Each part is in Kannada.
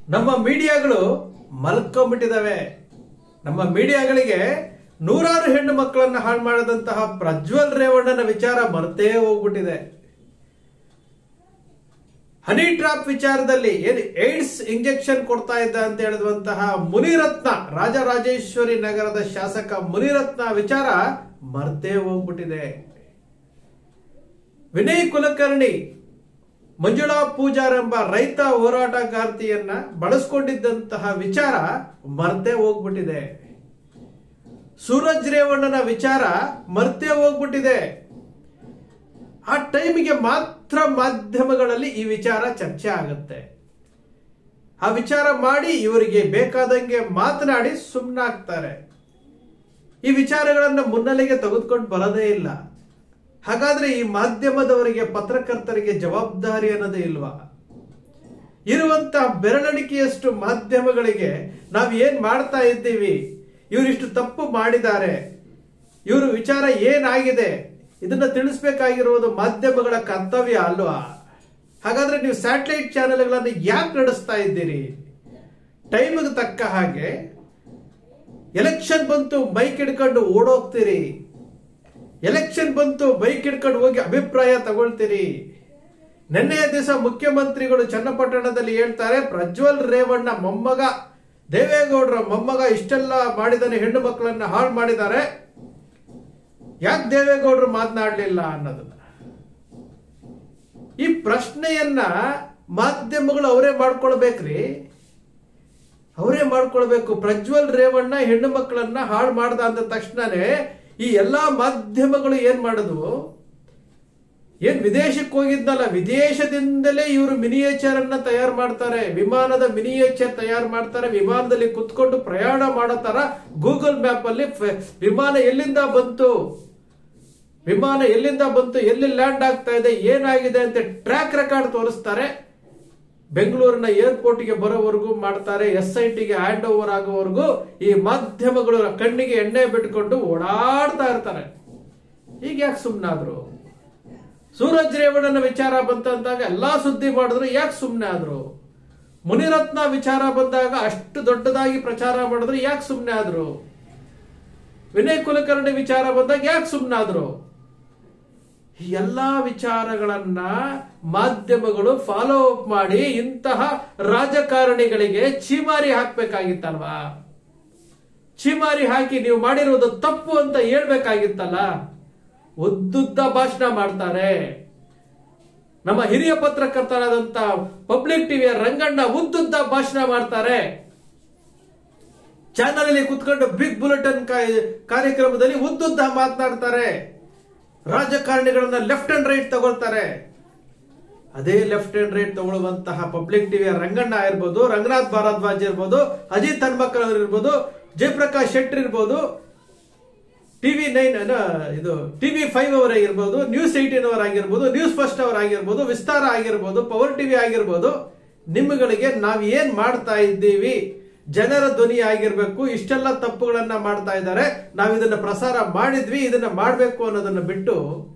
ನಮ್ಮ ಮೀಡಿಯಾಗಳು ಮಲ್ಕೊಂಡ್ಬಿಟ್ಟಿದಾವೆ. ನಮ್ಮ ಮೀಡಿಯಾಗಳಿಗೆ ನೂರಾರು ಹೆಣ್ಣು ಮಕ್ಕಳನ್ನ ಹಾಳು ಮಾಡದಂತಹ ಪ್ರಜ್ವಲ್ ರೇವಣ್ಣನ ವಿಚಾರ ಮರ್ತೇ ಹೋಗ್ಬಿಟ್ಟಿದೆ. ಹನಿ ಟ್ರಾಪ್ ವಿಚಾರದಲ್ಲಿ ಏನು ಏಡ್ಸ್ ಇಂಜೆಕ್ಷನ್ ಕೊಡ್ತಾ ಇದ್ದ ಅಂತ ಹೇಳಿದಂತಹ ಮುನಿರತ್ನ, ರಾಜರಾಜೇಶ್ವರಿ ನಗರದ ಶಾಸಕ ಮುನಿರತ್ನ ವಿಚಾರ ಮರ್ತೇ ಹೋಗ್ಬಿಟ್ಟಿದೆ. ವಿನಯ್ ಕುಲಕರ್ಣಿ ಮಂಜುಳಾ ಪೂಜಾರ್ ಎಂಬ ರೈತ ಹೋರಾಟಗಾರ್ತಿಯನ್ನ ಬಳಸ್ಕೊಂಡಿದ್ದಂತಹ ವಿಚಾರ ಮರ್ತೇ ಹೋಗ್ಬಿಟ್ಟಿದೆ. ಸೂರಜ್ ರೇವಣ್ಣನ ವಿಚಾರ ಮರ್ತೇ ಹೋಗ್ಬಿಟ್ಟಿದೆ. ಆ ಟೈಮಿಗೆ ಮಾತ್ರ ಮಾಧ್ಯಮಗಳಲ್ಲಿ ಈ ವಿಚಾರ ಚರ್ಚೆ ಆಗುತ್ತೆ. ಆ ವಿಚಾರ ಮಾಡಿ ಇವರಿಗೆ ಬೇಕಾದಂಗೆ ಮಾತನಾಡಿ ಸುಮ್ಮನಾಗ್ತಾರೆ. ಈ ವಿಚಾರಗಳನ್ನ ಮುನ್ನೆಲೆಗೆ ತೆಗೆದುಕೊಂಡು ಬರೋದೇ ಇಲ್ಲ. ಹಾಗಾದ್ರೆ ಈ ಮಾಧ್ಯಮದವರಿಗೆ, ಪತ್ರಕರ್ತರಿಗೆ ಜವಾಬ್ದಾರಿ ಅನ್ನೋದೇ ಇಲ್ವಾ? ಇರುವಂತಹ ಬೆರಳಿಕೆಯಷ್ಟು ಮಾಧ್ಯಮಗಳಿಗೆ ನಾವು ಏನ್ ಮಾಡ್ತಾ ಇದ್ದೀವಿ, ಇವರಿಷ್ಟು ತಪ್ಪು ಮಾಡಿದ್ದಾರೆ, ಇವರು ವಿಚಾರ ಏನಾಗಿದೆ, ಇದನ್ನ ತಿಳಿಸ್ಬೇಕಾಗಿರುವುದು ಮಾಧ್ಯಮಗಳ ಕರ್ತವ್ಯ ಅಲ್ವಾ? ಹಾಗಾದ್ರೆ ನೀವು ಸ್ಯಾಟಲೈಟ್ ಚಾನೆಲ್ಗಳನ್ನು ಯಾಕೆ ನಡೆಸ್ತಾ ಇದ್ದೀರಿ? ಟೈಮ್ಗೆ ತಕ್ಕ ಹಾಗೆ ಎಲೆಕ್ಷನ್ ಬಂತು ಮೈಕ್ ಹಿಡ್ಕೊಂಡು ಓಡೋಗ್ತೀರಿ, ಎಲೆಕ್ಷನ್ ಬಂತು ಬೈಕ್ ಹಿಡ್ಕೊಂಡು ಹೋಗಿ ಅಭಿಪ್ರಾಯ ತಗೊಳ್ತೀರಿ. ನಿನ್ನೆಯ ದಿವಸ ಮುಖ್ಯಮಂತ್ರಿಗಳು ಚನ್ನಪಟ್ಟಣದಲ್ಲಿ ಹೇಳ್ತಾರೆ, ಪ್ರಜ್ವಲ್ ರೇವಣ್ಣ ಮೊಮ್ಮಗ ದೇವೇಗೌಡರ ಮೊಮ್ಮಗ ಇಷ್ಟೆಲ್ಲ ಮಾಡಿದಾನೆ, ಹೆಣ್ಣು ಮಕ್ಕಳನ್ನ ಹಾಳು ಮಾಡಿದ್ದಾರೆ, ಯಾಕೆ ದೇವೇಗೌಡರು ಮಾತನಾಡಲಿಲ್ಲ ಅನ್ನೋದನ್ನ. ಈ ಪ್ರಶ್ನೆಯನ್ನ ಮಾಧ್ಯಮಗಳು ಅವರೇ ಮಾಡ್ಕೊಳ್ಬೇಕ್ರಿ, ಅವರೇ ಮಾಡ್ಕೊಳ್ಬೇಕು. ಪ್ರಜ್ವಲ್ ರೇವಣ್ಣ ಹೆಣ್ಣು ಮಕ್ಕಳನ್ನ ಹಾಳು ಮಾಡ್ದ ಅಂದ ತಕ್ಷಣನೇ ಈ ಎಲ್ಲಾ ಮಾಧ್ಯಮಗಳು ಏನ್ ಮಾಡಿದ್ವು, ಏನ್ ವಿದೇಶಕ್ಕೆ ಹೋಗಿದ್ನಲ್ಲ, ವಿದೇಶದಿಂದಲೇ ಇವರು ಮಿನಿಯೇಚರ್ ಅನ್ನ ತಯಾರು ಮಾಡ್ತಾರೆ, ವಿಮಾನದ ಮಿನಿಯೇಚರ್ ತಯಾರು ಮಾಡ್ತಾರೆ, ವಿಮಾನದಲ್ಲಿ ಕುತ್ಕೊಂಡು ಪ್ರಯಾಣ ಮಾಡೋ ತರ ಗೂಗಲ್ ಮ್ಯಾಪ್ ಅಲ್ಲಿ ವಿಮಾನ ಎಲ್ಲಿಂದ ಬಂತು, ವಿಮಾನ ಎಲ್ಲಿಂದ ಬಂತು, ಎಲ್ಲಿ ಲ್ಯಾಂಡ್ ಆಗ್ತಾ ಇದೆ, ಏನಾಗಿದೆ ಅಂತ ಟ್ರ್ಯಾಕ್ ರೆಕಾರ್ಡ್ ತೋರಿಸ್ತಾರೆ. ಬೆಂಗಳೂರಿನ ಏರ್ಪೋರ್ಟ್ಗೆ ಬರೋವರೆಗೂ ಮಾಡ್ತಾರೆ. SITಗೆ ಹ್ಯಾಂಡ್ ಓವರ್ ಆಗೋವರೆಗೂ ಈ ಮಾಧ್ಯಮಗಳು ಕಣ್ಣಿಗೆ ಎಣ್ಣೆ ಬಿಟ್ಕೊಂಡು ಓಡಾಡ್ತಾ ಇರ್ತಾರೆ. ಈಗ ಯಾಕೆ ಸುಮ್ಮನಾದ್ರು? ಸೂರಜ್ ರೇವಣ್ಣನ ವಿಚಾರ ಬಂತಂದಾಗ ಎಲ್ಲಾ ಸುದ್ದಿ ಮಾಡಿದ್ರು, ಯಾಕೆ ಸುಮ್ಮನೆ ಆದ್ರು? ಮುನಿರತ್ನ ವಿಚಾರ ಬಂದಾಗ ಅಷ್ಟು ದೊಡ್ಡದಾಗಿ ಪ್ರಚಾರ ಮಾಡಿದ್ರು, ಯಾಕೆ ಸುಮ್ಮನೆ ಆದ್ರು? ವಿನಯ್ ಕುಲಕರ್ಣಿ ವಿಚಾರ ಬಂದಾಗ ಯಾಕೆ ಸುಮ್ಮನಾದ್ರು? ಈ ಎಲ್ಲಾ ವಿಚಾರಗಳನ್ನ ಮಾಧ್ಯಮಗಳು ಫಾಲೋ ಅಪ್ ಮಾಡಿ ಇಂತಹ ರಾಜಕಾರಣಿಗಳಿಗೆ ಛೀಮಾರಿ ಹಾಕ್ಬೇಕಾಗಿತ್ತಲ್ವಾ? ಛೀಮಾರಿ ಹಾಕಿ ನೀವು ಮಾಡಿರುವುದು ತಪ್ಪು ಅಂತ ಹೇಳ್ಬೇಕಾಗಿತ್ತಲ್ಲ. ಉದ್ದುದ್ದ ಭಾಷಣ ಮಾಡ್ತಾರೆ. ನಮ್ಮ ಹಿರಿಯ ಪತ್ರಕರ್ತರಾದಂತ ಪಬ್ಲಿಕ್ ಟಿವಿಯ ರಂಗಣ್ಣ ಉದ್ದುದ್ದ ಭಾಷಣ ಮಾಡ್ತಾರೆ. ಚಾನಲ್ ಅಲ್ಲಿ ಕುತ್ಕೊಂಡು ಬಿಗ್ ಬುಲೆಟಿನ್ ಕಾರ್ಯಕ್ರಮದಲ್ಲಿ ಉದ್ದುದ್ದ ಮಾತನಾಡ್ತಾರೆ. ರಾಜಕಾರಣಿಗಳನ್ನ ಲೆಫ್ಟ್ ಅಂಡ್ ರೈಟ್ ತಗೊಳ್ತಾರೆ. ಅದೇ ಲೆಫ್ಟ್ ಅಂಡ್ ರೈಟ್ ತಗೊಳ್ಳುವಂತಹ ಪಬ್ಲಿಕ್ ಟಿವಿಯ ರಂಗಣ್ಣ ಇರ್ಬೋದು, ರಂಗನಾಥ್ ಭಾರದ್ವಾಜ್ ಇರ್ಬೋದು, ಅಜಿತ್ ಹನ್ಮಕ್ಕಳ್ ಇರ್ಬೋದು, ಜಯಪ್ರಕಾಶ್ ಶೆಟ್ಟರ್ ಇರ್ಬೋದು, TV5 ಅವರಾಗಿರ್ಬೋದು, ನ್ಯೂಸ್ 18 ಅವರಾಗಿರ್ಬೋದು, ನ್ಯೂಸ್ ಫಸ್ಟ್ ಅವರಾಗಿರ್ಬೋದು, ವಿಸ್ತಾರ ಆಗಿರ್ಬೋದು, ಪವರ್ ಟಿವಿ ಆಗಿರ್ಬೋದು, ನಿಮ್ಮಗಳಿಗೆ ನಾವ್ ಏನ್ ಮಾಡ್ತಾ ಇದ್ದೀವಿ, ಜನರ ಧ್ವನಿ ಆಗಿರ್ಬೇಕು. ಇಷ್ಟೆಲ್ಲ ತಪ್ಪುಗಳನ್ನ ಮಾಡ್ತಾ ಇದ್ದಾರೆ, ನಾವ್ ಇದನ್ನ ಪ್ರಸಾರ ಮಾಡಿದ್ವಿ, ಇದನ್ನ ಮಾಡ್ಬೇಕು ಅನ್ನೋದನ್ನ ಬಿಟ್ಟು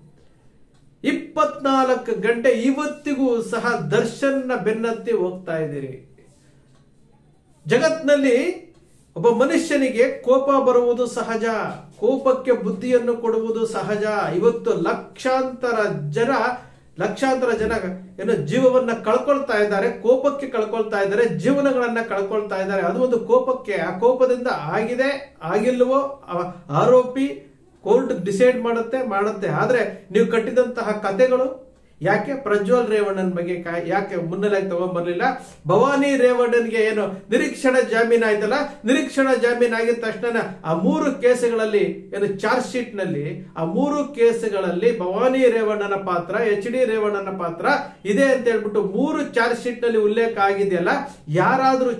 24 ಗಂಟೆ ಇವತ್ತಿಗೂ ಸಹ ದರ್ಶನ್ನ ಬೆನ್ನತ್ತಿ ಹೋಗ್ತಾ ಇದ್ದೀರಿ. ಜಗತ್ನಲ್ಲಿ ಒಬ್ಬ ಮನುಷ್ಯನಿಗೆ ಕೋಪ ಬರುವುದು ಸಹಜ, ಕೋಪಕ್ಕೆ ಬುದ್ಧಿಯನ್ನು ಕೊಡುವುದು ಸಹಜ. ಇವತ್ತು ಲಕ್ಷಾಂತರ ಜನ ಏನು ಜೀವವನ್ನ ಕಳ್ಕೊಳ್ತಾ ಇದ್ದಾರೆ, ಕೋಪಕ್ಕೆ ಕಳ್ಕೊಳ್ತಾ ಇದ್ದಾರೆ, ಜೀವನಗಳನ್ನ ಕಳ್ಕೊಳ್ತಾ ಇದ್ದಾರೆ. ಅದು ಒಂದು ಕೋಪಕ್ಕೆ. ಆ ಕೋಪದಿಂದ ಆಗಿದೆ ಆಗಿಲ್ವೋ ಆರೋಪಿ ಕೋರ್ಟ್ ಡಿಸೈಡ್ ಮಾಡುತ್ತೆ. ಆದ್ರೆ ನೀವು ಕಟ್ಟಿದಂತಹ ಕಥೆಗಳು ಯಾಕೆ ಪ್ರಜ್ವಲ್ ರೇವಣ್ಣನ ಬಗ್ಗೆ ಯಾಕೆ ಮುನ್ನೆಲೆಗೆ ತಗೊಂಡ್ಬರ್ಲಿಲ್ಲ? ಭವಾನಿ ರೇವಣ್ಣನ್ಗೆ ಏನು ನಿರೀಕ್ಷಣಾ ಜಾಮೀನ್ ಆಯ್ತಲ್ಲ, ನಿರೀಕ್ಷಣಾ ಜಾಮೀನ್ ಆಗಿದ ತಕ್ಷಣ ಆ 3 ಕೇಸುಗಳಲ್ಲಿ ಏನು ಚಾರ್ಜ್ ಶೀಟ್ ನಲ್ಲಿ ಆ 3 ಕೇಸುಗಳಲ್ಲಿ ಭವಾನಿ ರೇವಣ್ಣನ ಪಾತ್ರ, HD ರೇವಣ್ಣನ ಪಾತ್ರ ಇದೆ ಅಂತ ಹೇಳ್ಬಿಟ್ಟು 3 ಚಾರ್ಜ್ ಶೀಟ್ ನಲ್ಲಿ ಉಲ್ಲೇಖ ಆಗಿದೆಯಲ್ಲ. ಯಾರಾದ್ರೂ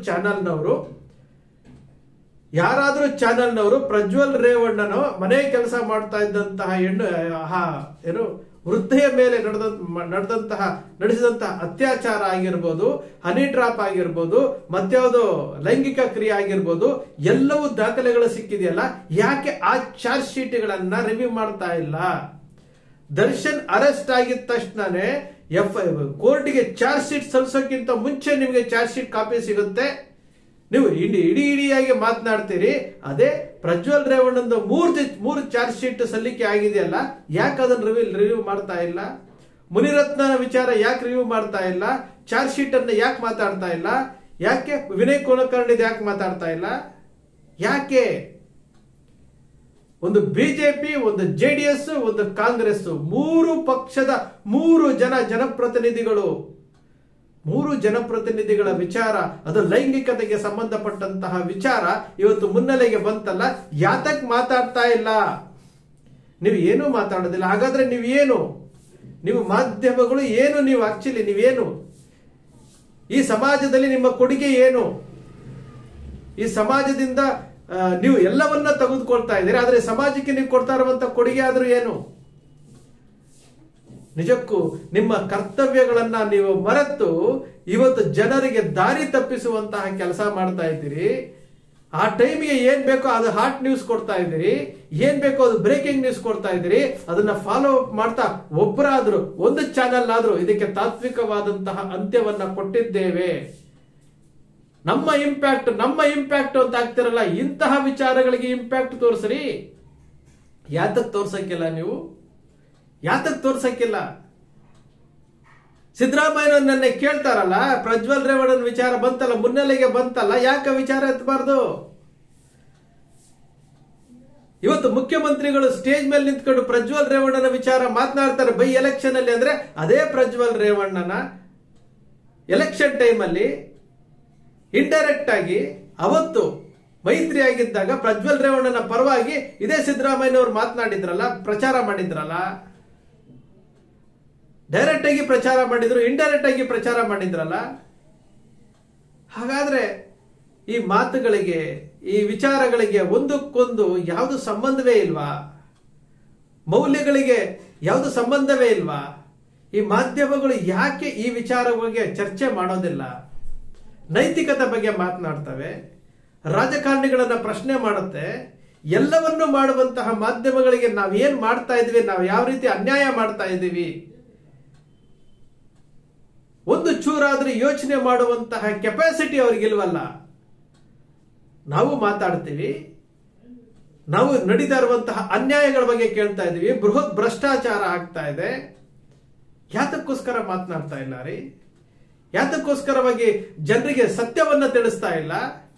ಚಾನಲ್ನವರು ಪ್ರಜ್ವಲ್ ರೇವಣ್ಣನ ಮನೆ ಕೆಲಸ ಮಾಡ್ತಾ ಇದ್ದಂತಹ ಏನು ವೃದ್ಧೆಯ ಮೇಲೆ ನಡೆಸಿದಂತಹ ಅತ್ಯಾಚಾರ ಆಗಿರ್ಬೋದು, ಹನಿ ಟ್ರಾಪ್ ಆಗಿರ್ಬೋದು, ಮತ್ಯಾವುದೋ ಲೈಂಗಿಕ ಕ್ರಿಯೆ ಆಗಿರ್ಬೋದು, ಎಲ್ಲವೂ ದಾಖಲೆಗಳು ಸಿಕ್ಕಿದೆಯಲ್ಲ. ಯಾಕೆ ಆ ಚಾರ್ಜ್ ಶೀಟ್ಗಳನ್ನ ರಿವ್ಯೂ ಮಾಡ್ತಾ ಇಲ್ಲ? ದರ್ಶನ್ ಅರೆಸ್ಟ್ ಆಗಿದ ತಕ್ಷಣನೇ ಕೋರ್ಟ್ಗೆ ಚಾರ್ಜ್ ಶೀಟ್ ಸಲ್ಲಿಸೋಕ್ಕಿಂತ ಮುಂಚೆ ನಿಮಗೆ ಚಾರ್ಜ್ ಶೀಟ್ ಕಾಪಿ ಸಿಗುತ್ತೆ. ನೀವು ಇಡಿಯಾಗಿ ಮಾತನಾಡ್ತೀರಿ. ಅದೇ ಪ್ರಜ್ವಲ್ ರೇವಣ್ಣಂದು ಮೂರು ಚಾರ್ಜ್ ಶೀಟ್ ಸಲ್ಲಿಕೆ ಆಗಿದೆಯಲ್ಲ, ಯಾಕೆ ಅದನ್ನ ರಿವ್ಯೂ ಮಾಡ್ತಾ ಇಲ್ಲ? ಮುನಿರತ್ನ ವಿಚಾರ ಯಾಕೆ ರಿವ್ಯೂ ಮಾಡ್ತಾ ಇಲ್ಲ? ಚಾರ್ಜ್ ಶೀಟ್ ಅನ್ನ ಯಾಕೆ ಮಾತಾಡ್ತಾ ಇಲ್ಲ? ಯಾಕೆ ವಿನಯ್ ಕುಲಕರ್ಣಿದು ಯಾಕೆ ಮಾತಾಡ್ತಾ ಇಲ್ಲ? ಯಾಕೆ? ಒಂದು ಬಿಜೆಪಿ, ಒಂದು ಜೆಡಿಎಸ್, ಒಂದು ಕಾಂಗ್ರೆಸ್, ಮೂರು ಪಕ್ಷದ ಮೂರು ಜನಪ್ರತಿನಿಧಿಗಳ ವಿಚಾರ, ಅದು ಲೈಂಗಿಕತೆಗೆ ಸಂಬಂಧಪಟ್ಟಂತಹ ವಿಚಾರ ಇವತ್ತು ಮುನ್ನೆಲೆಗೆ ಬಂತಲ್ಲ, ಯಾತಕ್ ಮಾತಾಡ್ತಾ ಇಲ್ಲ? ನೀವು ಏನೂ ಮಾತಾಡೋದಿಲ್ಲ. ಹಾಗಾದ್ರೆ ನೀವು ಮಾಧ್ಯಮಗಳು ಏನು? ನೀವು ಆಕ್ಚುಲಿ ನೀವೇನು? ಈ ಸಮಾಜದಲ್ಲಿ ನಿಮ್ಮ ಕೊಡುಗೆ ಏನು? ಈ ಸಮಾಜದಿಂದ ನೀವು ಎಲ್ಲವನ್ನ ತೆಗೆದುಕೊಳ್ತಾ ಇದ್ದೀರಿ, ಆದ್ರೆ ಸಮಾಜಕ್ಕೆ ನೀವು ಕೊಡ್ತಾ ಇರುವಂತ ಕೊಡುಗೆ ಆದ್ರೂ ಏನು? ನಿಜಕ್ಕೂ ನಿಮ್ಮ ಕರ್ತವ್ಯಗಳನ್ನ ನೀವು ಮರೆತು ಇವತ್ತು ಜನರಿಗೆ ದಾರಿ ತಪ್ಪಿಸುವಂತಹ ಕೆಲಸ ಮಾಡ್ತಾ ಇದ್ದೀರಿ. ಆ ಟೈಮಿಗೆ ಏನ್ ಬೇಕೋ ಅದು ಹಾಟ್ ನ್ಯೂಸ್ ಕೊಡ್ತಾ ಇದ್ದೀರಿ, ಏನ್ ಬೇಕೋ ಅದು ಬ್ರೇಕಿಂಗ್ ನ್ಯೂಸ್ ಕೊಡ್ತಾ ಇದ್ದೀರಿ. ಅದನ್ನ ಫಾಲೋ ಅಪ್ ಮಾಡ್ತಾ ಒಬ್ಬರಾದ್ರೂ ಒಂದು ಚಾನೆಲ್ ಆದ್ರೂ ಇದಕ್ಕೆ ತಾತ್ವಿಕವಾದಂತಹ ಅಂತ್ಯವನ್ನ ಕೊಟ್ಟಿದ್ದೇವೆ, ನಮ್ಮ ಇಂಪ್ಯಾಕ್ಟ್ ಅಂತ ಆಗ್ತಿರಲ್ಲ, ಇಂತಹ ವಿಚಾರಗಳಿಗೆ ಇಂಪ್ಯಾಕ್ಟ್ ತೋರಿಸ್ರಿ. ಯಾತಕ್ ತೋರ್ಸಕ್ಕಿಲ್ಲ ನೀವು? ಯಾತಕ್ ತೋರ್ಸಕ್ಕಿಲ್ಲ? ಸಿದ್ದರಾಮಯ್ಯನನ್ನೇ ಕೇಳ್ತಾರಲ್ಲ, ಪ್ರಜ್ವಲ್ ರೇವಣ್ಣನ ವಿಚಾರ ಬಂತಲ್ಲ, ಮುನ್ನೆಲೆಗೆ ಬಂತಲ್ಲ, ಯಾಕೆ ವಿಚಾರ ಎತ್ತಬಾರ್ದು? ಇವತ್ತು ಮುಖ್ಯಮಂತ್ರಿಗಳು ಸ್ಟೇಜ್ ಮೇಲೆ ನಿಂತ್ಕೊಂಡು ಪ್ರಜ್ವಲ್ ರೇವಣ್ಣನ ವಿಚಾರ ಮಾತನಾಡ್ತಾರೆ ಬೈ ಎಲೆಕ್ಷನ್ ಅಲ್ಲಿ. ಅಂದ್ರೆ ಅದೇ ಪ್ರಜ್ವಲ್ ರೇವಣ್ಣನ ಎಲೆಕ್ಷನ್ ಟೈಮ್ ಅಲ್ಲಿ ಇಂಡೈರೆಕ್ಟ್ ಆಗಿ ಅವತ್ತು ಮೈತ್ರಿ ಆಗಿದ್ದಾಗ ಪ್ರಜ್ವಲ್ ರೇವಣ್ಣನ ಪರವಾಗಿ ಇದೇ ಸಿದ್ದರಾಮಯ್ಯನವರು ಮಾತನಾಡಿದ್ರಲ್ಲ, ಪ್ರಚಾರ ಮಾಡಿದ್ರಲ್ಲ. ಡೈರೆಕ್ಟ್ ಆಗಿ ಪ್ರಚಾರ ಮಾಡಿದ್ರು, ಇಂಡೈರೆಕ್ಟ್ ಆಗಿ ಪ್ರಚಾರ ಮಾಡಿದ್ರಲ್ಲ. ಹಾಗಾದ್ರೆ ಈ ಮಾತುಗಳಿಗೆ, ಈ ವಿಚಾರಗಳಿಗೆ ಒಂದಕ್ಕೊಂದು ಯಾವುದು ಸಂಬಂಧವೇ ಇಲ್ವಾ? ಮೌಲ್ಯಗಳಿಗೆ ಯಾವುದು ಸಂಬಂಧವೇ ಇಲ್ವಾ? ಈ ಮಾಧ್ಯಮಗಳು ಯಾಕೆ ಈ ವಿಚಾರ ಬಗ್ಗೆ ಚರ್ಚೆ ಮಾಡೋದಿಲ್ಲ? ನೈತಿಕತೆ ಬಗ್ಗೆ ಮಾತನಾಡ್ತವೆ, ರಾಜಕಾರಣಿಗಳನ್ನ ಪ್ರಶ್ನೆ ಮಾಡುತ್ತೆ. ಎಲ್ಲವನ್ನೂ ಮಾಡುವಂತಹ ಮಾಧ್ಯಮಗಳಿಗೆ ನಾವೇನ್ ಮಾಡ್ತಾ ಇದೀವಿ, ನಾವು ಯಾವ ರೀತಿ ಅನ್ಯಾಯ ಮಾಡ್ತಾ ಇದ್ದೀವಿ, ಒಂದು ಚೂರಾದ್ರೂ ಯೋಚನೆ ಮಾಡುವಂತಹ ಕೆಪಾಸಿಟಿ ಅವ್ರಿಗಿಲ್ವಲ್ಲ. ನಾವು ಮಾತಾಡ್ತೀವಿ, ನಾವು ನಡೀತಾ ಇರುವಂತಹ ಅನ್ಯಾಯಗಳ ಬಗ್ಗೆ ಕೇಳ್ತಾ ಇದೀವಿ, ಬೃಹತ್ ಭ್ರಷ್ಟಾಚಾರ ಆಗ್ತಾ ಇದೆ. ಯಾತಕ್ಕೋಸ್ಕರ ಮಾತನಾಡ್ತಾ ಇಲ್ಲ ರೀ? ಯಾತಕ್ಕೋಸ್ಕರವಾಗಿ ಜನರಿಗೆ ಸತ್ಯವನ್ನ ತಿಳಿಸ್ತಾ ಇಲ್ಲ?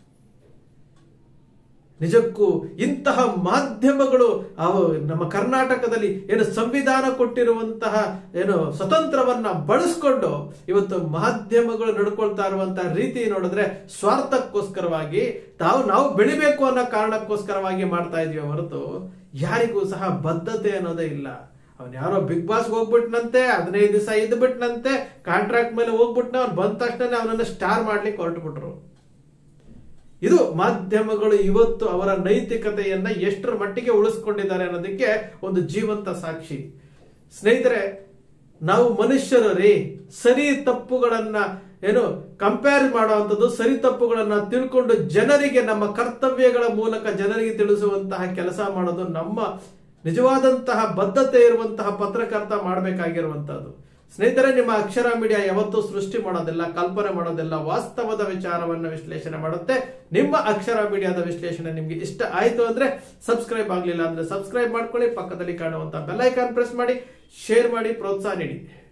ನಿಜಕ್ಕೂ ಇಂತಹ ಮಾಧ್ಯಮಗಳು ನಮ್ಮ ಕರ್ನಾಟಕದಲ್ಲಿ ಏನು ಸಂವಿಧಾನ ಕೊಟ್ಟಿರುವಂತಹ ಏನು ಸ್ವತಂತ್ರವನ್ನ ಬಳಸ್ಕೊಂಡು ಇವತ್ತು ಮಾಧ್ಯಮಗಳು ನಡ್ಕೊಳ್ತಾ ಇರುವಂತಹ ರೀತಿ ನೋಡಿದ್ರೆ ಸ್ವಾರ್ಥಕ್ಕೋಸ್ಕರವಾಗಿ ನಾವು ಬೆಳಿಬೇಕು ಅನ್ನೋ ಕಾರಣಕ್ಕೋಸ್ಕರವಾಗಿ ಮಾಡ್ತಾ ಇದೀವಿ ಹೊರತು ಯಾರಿಗೂ ಸಹ ಬದ್ಧತೆ ಅನ್ನೋದೇ ಇಲ್ಲ. ಅವನ್ ಯಾರೋ ಬಿಗ್ ಬಾಸ್ ಹೋಗ್ಬಿಟ್ನಂತೆ, 15 ದಿವಸ ಇದ್ಬಿಟ್ನಂತೆ, ಕಾಂಟ್ರಾಕ್ಟ್ ಮೇಲೆ ಹೋಗ್ಬಿಟ್ನ, ಅವ್ನು ಬಂದ ತಕ್ಷಣ ಅವನನ್ನ ಸ್ಟಾರ್ ಮಾಡ್ಲಿಕ್ಕೆ ಹೊರಟುಬಿಟ್ರು. ಇದು ಮಾಧ್ಯಮಗಳು ಇವತ್ತು ಅವರ ನೈತಿಕತೆಯನ್ನ ಎಷ್ಟರ ಮಟ್ಟಿಗೆ ಉಳಿಸ್ಕೊಂಡಿದ್ದಾರೆ ಅನ್ನೋದಕ್ಕೆ ಒಂದು ಜೀವಂತ ಸಾಕ್ಷಿ. ಸ್ನೇಹಿತರೆ, ನಾವು ಮನುಷ್ಯರು ರೀ, ಸರಿ ತಪ್ಪುಗಳನ್ನ ಕಂಪೇರ್ ಮಾಡುವಂಥದ್ದು, ಸರಿ ತಪ್ಪುಗಳನ್ನ ತಿಳ್ಕೊಂಡು ಜನರಿಗೆ ನಮ್ಮ ಕರ್ತವ್ಯಗಳ ಮೂಲಕ ಜನರಿಗೆ ತಿಳಿಸುವಂತಹ ಕೆಲಸ ಮಾಡೋದು ನಮ್ಮ ನಿಜವಾದಂತಹ ಬದ್ಧತೆ ಇರುವಂತಹ ಪತ್ರಕರ್ತ ಮಾಡಬೇಕಾಗಿರುವಂತಹದ್ದು. ಸ್ನೇಹಿತರೆ, ನಿಮ್ಮ ಅಕ್ಷರ ಮೀಡಿಯಾ ಯಾವತ್ತೂ ಸೃಷ್ಟಿ ಮಾಡೋದಿಲ್ಲ, ಕಲ್ಪನೆ ಮಾಡೋದಿಲ್ಲ, ವಾಸ್ತವದ ವಿಚಾರವನ್ನು ವಿಶ್ಲೇಷಣೆ ಮಾಡುತ್ತೆ. ನಿಮ್ಮ ಅಕ್ಷರ ಮೀಡಿಯಾದ ವಿಶ್ಲೇಷಣೆ ನಿಮ್ಗೆ ಇಷ್ಟ ಆಯ್ತು ಅಂದ್ರೆ ಸಬ್ಸ್ಕ್ರೈಬ್ ಆಗ್ಲಿಲ್ಲ ಅಂದ್ರೆ ಸಬ್ಸ್ಕ್ರೈಬ್ ಮಾಡ್ಕೊಳ್ಳಿ, ಪಕ್ಕದಲ್ಲಿ ಕಾಣುವಂತಹ ಬೆಲ್ ಐಕಾನ್ ಪ್ರೆಸ್ ಮಾಡಿ, ಶೇರ್ ಮಾಡಿ, ಪ್ರೋತ್ಸಾಹ ನೀಡಿ.